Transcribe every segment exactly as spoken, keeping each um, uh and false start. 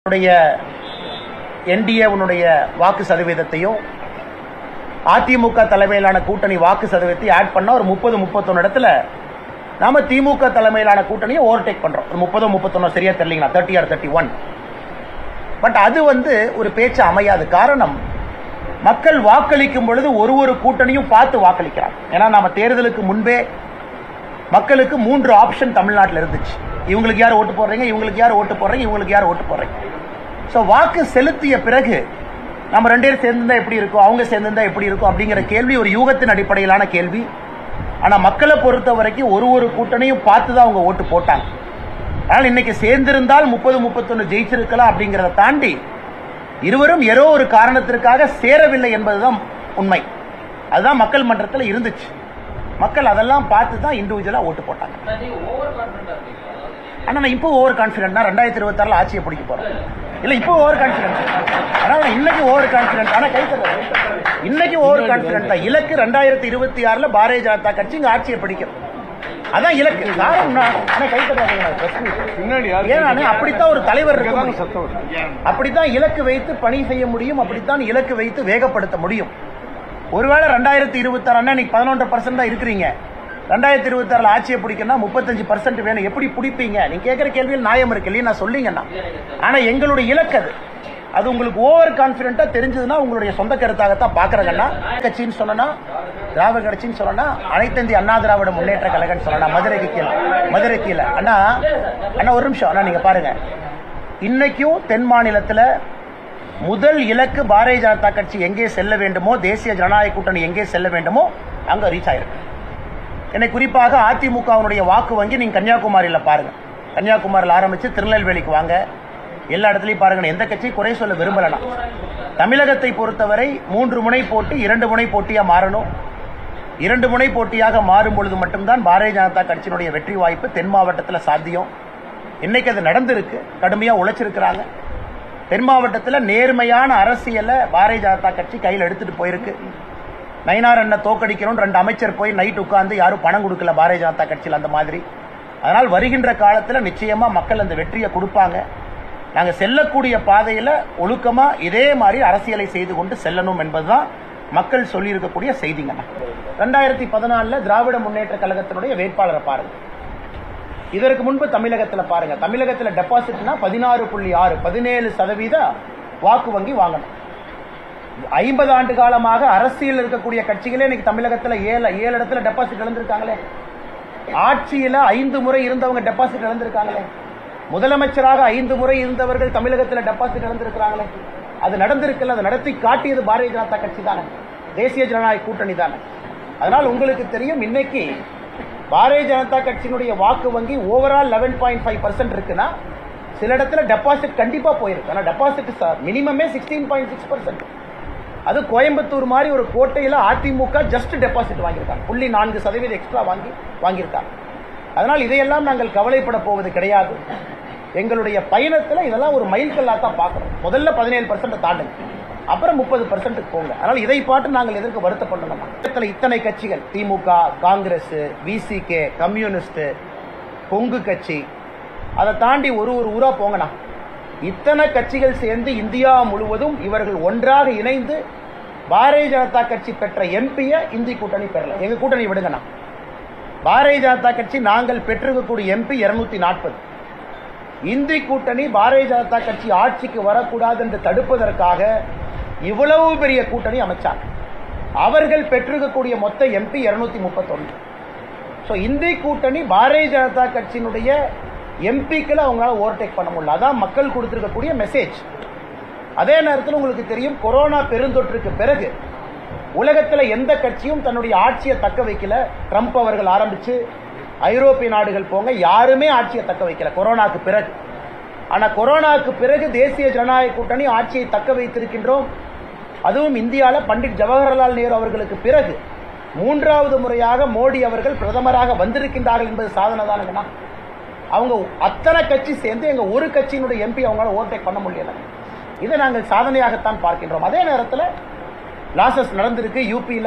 NDA உன்னுடைய வாக்கு சதவீதத்தையும் அதிமுக தலைமையிலான கூட்டணி வாக்கு சதவீதத்தை ஆட் பண்ணா ஒரு முப்பது முப்பத்தொன்னு இடத்துல நாம திமுக தலைமையிலான கூட்டணியை ஓவர்டேக் பண்றோம். ஒரு முப்பது முப்பத்தொன்னு சரியா தெரியலீங்களா, thirty or thirty one. But அது வந்து ஒரு பேச்சு அமையாது. காரணம், மக்கள் வாக்களிக்கும் பொழுது ஒரு ஒரு கூட்டணியும் பார்த்து வாக்களிக்கிறாங்க. ஏன்னா நாம தேர்தலுக்கு முன்பே மக்களுக்கு மூன்று ஆப்ஷன் தமிழ்நாட்டில் இருந்துச்சு. இவங்களுக்கு யார் ஓட்டு போடுறீங்க, இவங்களுக்கு யார் ஓட்டு போடுறீங்க, இவங்களுக்கு யார் ஓட்டு போடுறீங்க. ஸோ வாக்கு செலுத்திய பிறகு நம்ம ரெண்டு பேரும் சேர்ந்திருந்தா எப்படி இருக்கும், அவங்க சேர்ந்திருந்தா எப்படி இருக்கும் அப்படிங்கிற கேள்வி ஒரு யூகத்தின் அடிப்படையிலான கேள்வி. ஆனால் மக்களை பொறுத்த வரைக்கும் ஒரு ஒரு கூட்டணியும் பார்த்து தான் அவங்க ஓட்டு போட்டாங்க. ஆனால் இன்னைக்கு சேர்ந்திருந்தால் முப்பது முப்பத்தொன்னு ஜெயிச்சிருக்கலாம் அப்படிங்கிறத தாண்டி இருவரும் ஏதோ ஒரு காரணத்திற்காக சேரவில்லை என்பதுதான் உண்மை. அதுதான் மக்கள் மன்றத்தில் இருந்துச்சு. மக்கள் அதெல்லாம் பார்த்து தான் இண்டிவிஜுவலா ஓட்டு போட்டாங்க. ஆனா நான் இப்போ ஓவர் கான்பிடென்ட், ரெண்டாயிரத்தி இருபத்தி ஆறுல ஆட்சியை பிடிக்க போறேன். இல்ல இப்போ ஓவர் கான்பிடென்ட், ஆனா இன்னைக்கு ஓவர் கான்பிடென்ட். ஆனா கை தர இன்னைக்கு ஓவர் கான்பிடென்ட் தான். இலக்கு ரெண்டாயிரத்தி இருபத்தி ஆறுல பாரதிய ஜனதா கட்சி இங்க ஆட்சியை பிடிக்கும். அதான் இலக்கு. ஏன்னா அப்படித்தான் ஒரு தலைவர் இருக்கு, அப்படித்தான் இலக்கு வைத்து பணி செய்ய முடியும், அப்படித்தான் இலக்கு வைத்து வேகப்படுத்த முடியும். ஒருவேளை ரெண்டாயிரத்தி இருபத்தி ஆறு இன்னைக்கு பதினொன்று பர்சன்ட் தான் இருக்கிறீங்க, ரெண்டாயிரத்தி இருபத்தி ஆறுல ஆட்சியை பிடிக்கணும் முப்பத்தஞ்சு பர்சன்ட் வேணும், எப்படி பிடிப்பீங்க? நீங்க கேட்கிற கேள்வியில் நியாயம் இருக்கு இல்லையா, நான் சொல்லிங்கன்னா. ஆனா எங்களுடைய இலக்கு அது அது உங்களுக்கு ஓவர் கான்பிடென்ட்டா தெரிஞ்சதுன்னா உங்களுடைய சொந்த கருத்தாகத்தான் பாக்குறேன்னா. கட்சின்னு சொன்னா திராவிட கட்சின்னு சொன்னா அனைத்து இந்திய அண்ணா திராவிட முன்னேற்ற கழகம் சொல்லலாம். மதுரைக்கு கீழே மதுரை கீழே அண்ணா அண்ணா ஒரு நிமிஷம் அண்ணா, நீங்க பாருங்க, இன்னைக்கும் தென் மாநிலத்தில் முதல் இலக்கு பாரதிய ஜனதா கட்சி எங்கே செல்ல வேண்டுமோ, தேசிய ஜனநாயக கூட்டணி எங்கே செல்ல வேண்டுமோ அங்க ரீச் ஆயிருக்கு. என்னை குறிப்பாக அதிமுகவுடைய வாக்கு வங்கி நீங்க கன்னியாகுமரியில பாருங்க, கன்னியாகுமரியில் ஆரம்பிச்சு திருநெல்வேலிக்கு வாங்க, எல்லா இடத்துலையும் பாருங்க. எந்த கட்சியும் குறை சொல்ல விரும்பலனா. தமிழகத்தை பொறுத்தவரை மூன்று முனை போட்டி இரண்டு முனை போட்டியா மாறணும். இரண்டு முனை போட்டியாக மாறும் பொழுது மட்டும்தான் பாரதிய ஜனதா கட்சியினுடைய வெற்றி வாய்ப்பு தென் மாவட்டத்தில் சாத்தியம். இன்னைக்கு அது நடந்திருக்கு, கடுமையா உழைச்சிருக்கிறாங்க. தென் மாவட்டத்தில் நேர்மையான அரசியலை பாரதிய ஜனதா கட்சி கையில் எடுத்துட்டு போயிருக்கு. நயினார் அண்ணன் தோக்கடிக்கணும் ரெண்டு அமைச்சர் போய் நைட் உட்கார்ந்து யாரும் பணம் கொடுக்கல பாரதிய ஜனதா கட்சியில் அந்த மாதிரி. அதனால் வருகின்ற காலத்தில் நிச்சயமா மக்கள் அந்த வெற்றியை கொடுப்பாங்க. நாங்கள் செல்லக்கூடிய பாதையில் ஒழுக்கமா இதே மாதிரி அரசியலை செய்து கொண்டு செல்லணும் என்பதுதான் மக்கள் சொல்லி இருக்கக்கூடிய செய்திங்க. ரெண்டாயிரத்தி பதினாலுல திராவிட முன்னேற்ற கழகத்தினுடைய வேட்பாளரை பாருங்க. இதற்கு முன்பு தமிழகத்தில் பாருங்க, தமிழகத்தில் டெபாசிட்னா பதினாறு புள்ளி ஆறு பதினேழு சதவீத வாக்கு வங்கி வாங்கணும். ஐம்பது ஆண்டு காலமாக அரசியல் இருக்கக்கூடிய கட்சிகளே இன்னைக்கு தமிழகத்தில் ஏழு ஏழு இடத்துல டெபாசிட் இழந்திருக்காங்களே. ஆட்சியில ஐந்து முறை இருந்தவங்க டெபாசிட் இழந்திருக்காங்களே. முதலமைச்சராக ஐந்து முறை இருந்தவர்கள் தமிழகத்தில் டெபாசிட் இழந்திருக்கிறாங்களே. அது நடந்திருக்கல, அதை நடத்தி காட்டியது பாரதிய ஜனதா கட்சி தானே, தேசிய ஜனநாயக கூட்டணி தானே. அதனால் உங்களுக்கு தெரியும், இன்னைக்கு பாரதிய ஜனதா கட்சியினுடைய வாக்கு வங்கி overall eleven point five percent இருக்குன்னா சில இடத்துல டெபாசிட் கண்டிப்பா போயிருக்கு. ஆனா டெபாசிட் மினிமமே சிக்ஸ்டீன் பாயிண்ட் சிக்ஸ் பர்சன்ட். அது கோயம்புத்தூர் மாதிரி ஒரு கோட்டையில அதிமுக ஜஸ்ட் டெபாசிட் வாங்கியிருக்காங்க, புள்ளி நான்கு சதவீதம் எக்ஸ்ட்ரா வாங்கி வாங்கியிருக்காங்க. அதனால் இதையெல்லாம் நாங்கள் கவலைப்பட போவது கிடையாது. எங்களுடைய பயணத்தில் இதெல்லாம் ஒரு மைல்கல்லா தான் பார்க்கிறோம். முதல்ல பதினேழு பர்சன்ட் தாண்டுங்க, அப்புறம் முப்பது பர்சன்ட் போங்க. அதனால் இதை பார்த்து நாங்கள் எதற்கு வருத்தப்படணும்? இத்தனை கட்சிகள், திமுக, காங்கிரஸ், விசிகே, கம்யூனிஸ்ட், கொங்கு கட்சி, அதை தாண்டி ஒரு ஒரு ஊரா போங்கண்ணா. இத்தனை கட்சிகள் சேர்ந்து இந்தியா முழுவதும் இவர்கள் ஒன்றாக இணைந்து பாரதிய ஜனதா கட்சி பெற்ற எம்பியை இந்தி கூட்டணி பெறல. எங்க கூட்டணி விடுங்கண்ணா. பாரதிய ஜனதா கட்சி நாங்கள் பெற்றிருக்கக்கூடிய எம்பி இருநூத்தி நாற்பது. இந்தி கூட்டணி பாரதிய ஜனதா கட்சி ஆட்சிக்கு வரக்கூடாது என்று தடுப்பதற்காக இவ்வளவு பெரிய கூட்டணி அமைச்சாங்க. அவர்கள் பெற்றிருக்கக்கூடிய மொத்த எம்பி இருநூத்தி முப்பத்தி ஒன்று. ஸோ இந்தி கூட்டணி பாரதிய ஜனதா கட்சியினுடைய எம்பிக்களை அவங்களால ஓவர்டேக் பண்ண முடியல. அதான் மக்கள் கொடுத்திருக்கக்கூடிய மெசேஜ். அதே நேரத்தில் உங்களுக்கு தெரியும், கொரோனா பெருந்தொற்றுக்கு பிறகு உலகத்தில் எந்த கட்சியும் தன்னுடைய ஆட்சியை தக்க வைக்கல. ட்ரம்ப் அவர்கள் ஆரம்பிச்சு ஐரோப்பிய நாடுகள் போங்க, யாருமே ஆட்சியை தக்க வைக்கல கொரோனாக்கு பிறகு. ஆனா கொரோனாக்கு பிறகு தேசிய ஜனநாயக கூட்டணி ஆட்சியை தக்க வைத்திருக்கின்றோம். அதுவும் இந்தியாவில் பண்டிட் ஜவஹர்லால் நேரு அவர்களுக்கு பிறகு மூன்றாவது முறையாக மோடி அவர்கள் பிரதமராக வந்திருக்கின்றார்கள் என்பது சாதனை தானுங்கண்ணா. அவங்க அத்தனை கட்சி சேர்ந்து எங்க ஒரு கட்சியினுடைய எம்பி அவங்களால ஓவர்டேக் பண்ண முடியல. இதை நாங்கள் சாதனையாகத்தான் பார்க்கின்றோம். அதே நேரத்தில் லாசஸ் நடந்திருக்கு. யூபியில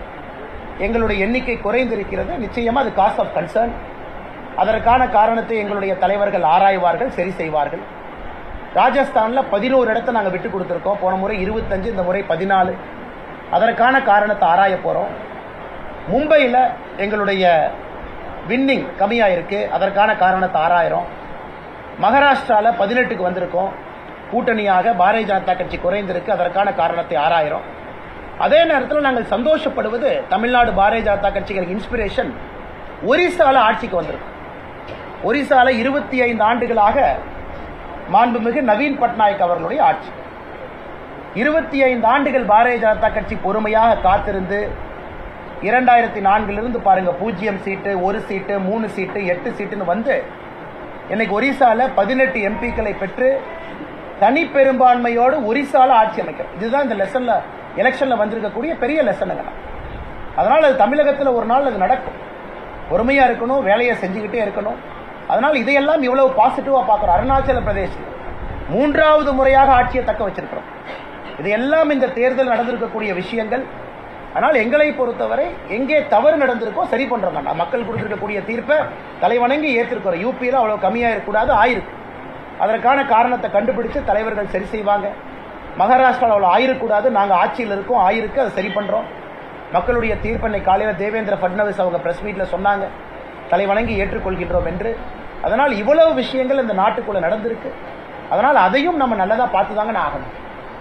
எங்களுடைய எண்ணிக்கை குறைந்திருக்கிறது. நிச்சயமா அது காஸ் ஆஃப் கன்சர்ன். அதற்கான காரணத்தை எங்களுடைய தலைவர்கள் ஆராய்வார்கள், சரி செய்வார்கள். ராஜஸ்தான்ல பதினோரு இடத்தை நாங்கள் விட்டு கொடுத்துருக்கோம். போன முறை இருபத்தஞ்சு, இந்த முறை பதினாலு. அதற்கான காரணத்தை ஆராய போறோம். மும்பையில் எங்களுடைய வின்னிங் கம்மியாக இருக்கு, அதற்கான காரணத்தை ஆராயிரும். மகாராஷ்டிரால பதினெட்டுக்கு வந்திருக்கோம், கூட்டணியாக பாரதிய ஜனதா கட்சி குறைந்திருக்கு, அதற்கான காரணத்தை ஆராயிரும். அதே நேரத்தில் நாங்கள் சந்தோஷப்படுவது தமிழ்நாடு பாரதிய ஜனதா கட்சிகளுக்கு இன்ஸ்பிரேஷன் ஒரிசால ஆட்சிக்கு வந்திருக்கும். ஒரிசால இருபத்தி ஐந்து ஆண்டுகளாக மாண்புமிகு நவீன் பட்நாயக் அவர்களுடைய ஆட்சி. இருபத்தி ஐந்து ஆண்டுகள் பாரதிய ஜனதா கட்சி பொறுமையாக காத்திருந்து இரண்டாயிரத்தி நான்கிலிருந்து பாருங்க, பூஜ்ஜியம் சீட்டு, ஒரு சீட்டு, மூணு சீட்டு, எட்டு சீட்டுன்னு வந்து இன்னைக்கு ஒரிசால பதினெட்டு எம்பிக்களை பெற்று தனி பெரும்பான்மையோடு ஒரிசால ஆட்சி அமைக்கிறோம். இதுதான் இந்த லெசன்ல எலெக்ஷன்ல வந்திருக்கக்கூடிய பெரிய லெசனுங்க. அதனால அது தமிழகத்தில் ஒரு நாள் அது நடக்கும். பொறுமையா இருக்கணும், வேலையை செஞ்சுக்கிட்டே இருக்கணும். அதனால இதையெல்லாம் இவ்வளவு பாசிட்டிவா பார்க்கிறோம். அருணாச்சல பிரதேசம் மூன்றாவது முறையாக ஆட்சியை தக்க வச்சிருக்கிறோம். இதையெல்லாம் இந்த தேர்தல் நடந்திருக்கக்கூடிய விஷயங்கள். ஆனால் எங்களை பொறுத்தவரை எங்கே தவறு நடந்திருக்கோ சரி பண்றோம். மக்கள் கொடுத்திருக்கக்கூடிய தீர்ப்பை தலைவணங்கி ஏற்றிருக்கிறோம். யூபியில் அவ்வளவு கம்மியா இருக்கக்கூடாது, ஆயிருக்கு. அதற்கான காரணத்தை கண்டுபிடிச்சு தலைவர்கள் சரி செய்வாங்க. மகாராஷ்டிராவில் அவ்வளவு ஆயிருக்கூடாது, நாங்க ஆட்சியில் இருக்கோம், ஆயிருக்கு, அதை சரி பண்றோம். மக்களுடைய தீர்ப்பை காலையில் தேவேந்திர பட்னவிஸ் அவங்க பிரஸ் மீட்ல சொன்னாங்க, தலைவணங்கி ஏற்றுக்கொள்கின்றோம் என்று. அதனால் இவ்வளவு விஷயங்கள் இந்த நாட்டுக்குள்ள நடந்திருக்கு. அதனால் அதையும் நம்ம நல்லதா பார்த்துதாங்க நான் ஆகணும்.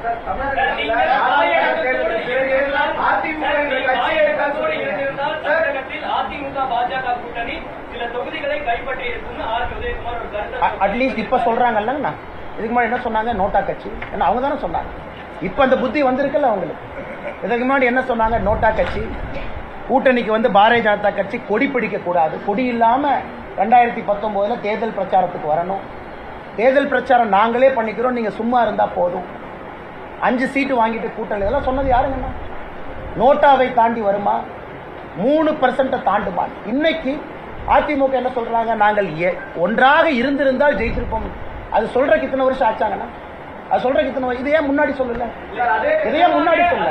அட்லீஸ்ட் இப்ப சொல்றாங்கல்ல, இதுக்கு முன்னாடி என்ன சொன்னாங்க? நோட்டா கட்சி, அவங்க தானே சொன்னாங்க. இப்ப அந்த புத்தி வந்திருக்குல்ல அவங்களுக்கு. இதுக்கு முன்னாடி என்ன சொன்னாங்க? நோட்டா கட்சி, கூட்டணிக்கு வந்து பாரதிய ஜனதா கட்சி கொடி பிடிக்க கூடாது, கொடி இல்லாம ரெண்டாயிரத்தி பத்தொன்பதுல தேர்தல் பிரச்சாரத்துக்கு வரணும், தேர்தல் பிரச்சாரம் நாங்களே பண்ணிக்கிறோம், நீங்க சும்மா இருந்தா போதும், அஞ்சு சீட்டு வாங்கிட்டு கூட்டணி, இதெல்லாம் சொன்னது யாருங்கண்ணா? நோட்டாவை தாண்டி வருமா? மூணு பர்சன்ட் தாண்டுமா? இன்னைக்கு அதிமுக என்ன சொல்றாங்க? நாங்கள் ஒன்றாக இருந்திருந்தால் ஜெயித்திருப்போம். அது சொல்றதுக்கு இத்தனை வருஷம் ஆச்சாங்கண்ணா? அது சொல்றதுக்கு இத்தனை, இது ஏன் முன்னாடி சொல்லல? இதையே முன்னாடி சொல்ல.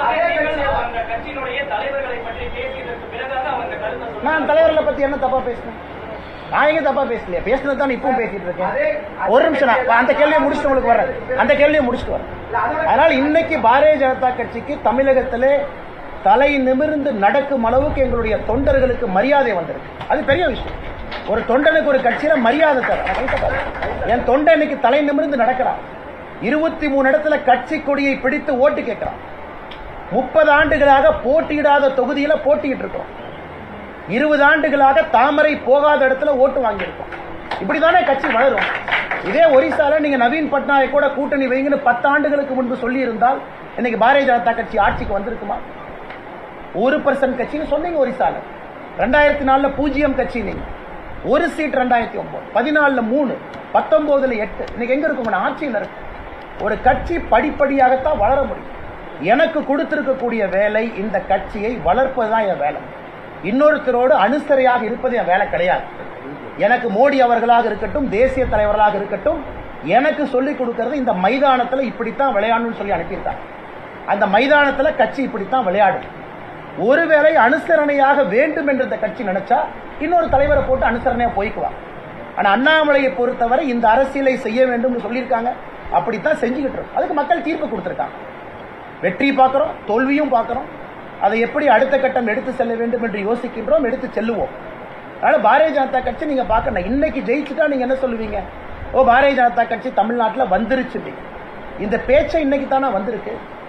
நான் தலைவர்களை பத்தி என்ன தப்பா பேசினேன்? நான் எங்க தப்பா பேசலையா? பேசினது தான் இப்பவும் பேசிட்டு இருக்கேன். ஒரு நிமிஷம், அந்த கேள்வியை முடிச்சுட்டு உங்களுக்கு வரேன். அந்த கேள்வியை முடிச்சுட்டு வரேன். அதனால இன்னைக்கு பாரதிய ஜனதா கட்சிக்கு தமிழகத்திலே தலை நிமிர்ந்து நடக்கும் அளவுக்கு எங்களுடைய தொண்டர்களுக்கு மரியாதை வந்திருக்கு. அது பெரிய விஷயம். ஒரு தொண்டனுக்கு ஒரு கட்சியில மரியாதை தர, என் தொண்டை இன்னைக்கு தலை நிமிர்ந்து நடக்கிறான். இருபத்தி மூணு இடத்துல கட்சி கொடியை பிடித்து ஓட்டு கேட்கிறான். முப்பது ஆண்டுகளாக போட்டியிடாத தொகுதியில போட்டிட்டு இருக்கோம். இருபது ஆண்டுகளாக தாமரை போகாத இடத்துல ஓட்டு வாங்கியிருக்கோம். இப்படிதானே கட்சி வளரும். இதே ஒரிசால நீங்க நவீன் பட்நாயக் கூட கூட்டணி வைங்கன்னு பத்து ஆண்டுகளுக்கு முன்பு சொல்லி இருந்தால் இன்னைக்கு பாரதிய ஜனதா கட்சி ஆட்சிக்கு வந்திருக்குமா? ஒரு பர்சன்ட் கட்சின்னு சொன்னீங்க ஒரிசால. ரெண்டாயிரத்தி நாலுல பூஜ்ஜியம் கட்சி நீங்க. ஒரு சீட் ரெண்டாயிரத்தி ஒன்பது, பதினாலுல மூணு, பத்தொன்பதுல எட்டு. இன்னைக்கு எங்க இருக்கும்? ஆட்சியில் இருக்கு. ஒரு கட்சி படிப்படியாகத்தான் வளர முடியும். எனக்கு கொடுத்திருக்கக்கூடிய வேலை இந்த கட்சியை வளர்ப்பதுதான் என் வேலை. இன்னொருத்தரோடு அனுசரையாக இருப்பது என் வேலை கிடையாது. எனக்கு மோடி அவர்களாக இருக்கட்டும், தேசிய தலைவர்களாக இருக்கட்டும், எனக்கு சொல்லிக் கொடுக்கிறது இந்த மைதானத்தில் இப்படித்தான் விளையாடணும்னு சொல்லி அனுப்பியிருக்காங்க. அந்த மைதானத்தில் கட்சி இப்படித்தான் விளையாடும். ஒருவேளை அனுசரணையாக வேண்டும் என்று இந்த கட்சி நினைச்சா இன்னொரு தலைவரை போட்டு அனுசரணையா போய்க்குவாங்க. ஆனா அண்ணாமலையை பொறுத்தவரை இந்த அரசியலை செய்ய வேண்டும் சொல்லியிருக்காங்க, அப்படித்தான் செஞ்சுக்கிட்டு இருக்கோம். அதுக்கு மக்கள் தீர்ப்பு கொடுத்திருக்காங்க. வெற்றி பார்க்கிறோம், தோல்வியும் பார்க்கிறோம். அதை எப்படி அடுத்த கட்டம் எடுத்து செல்ல வேண்டும் என்று யோசிக்கின்றோம், எடுத்து செல்லுவோம். அதனால பாரதிய ஜனதா கட்சி நீங்க பார்க்கணும். இன்னைக்கு ஜெயிச்சுட்டா நீங்க என்ன சொல்லுவீங்க? ஓ, பாரதிய ஜனதா கட்சி தமிழ்நாட்டில் வந்துருச்சு. இந்த பேச்சை இன்னைக்கு தானே வந்திருக்கு.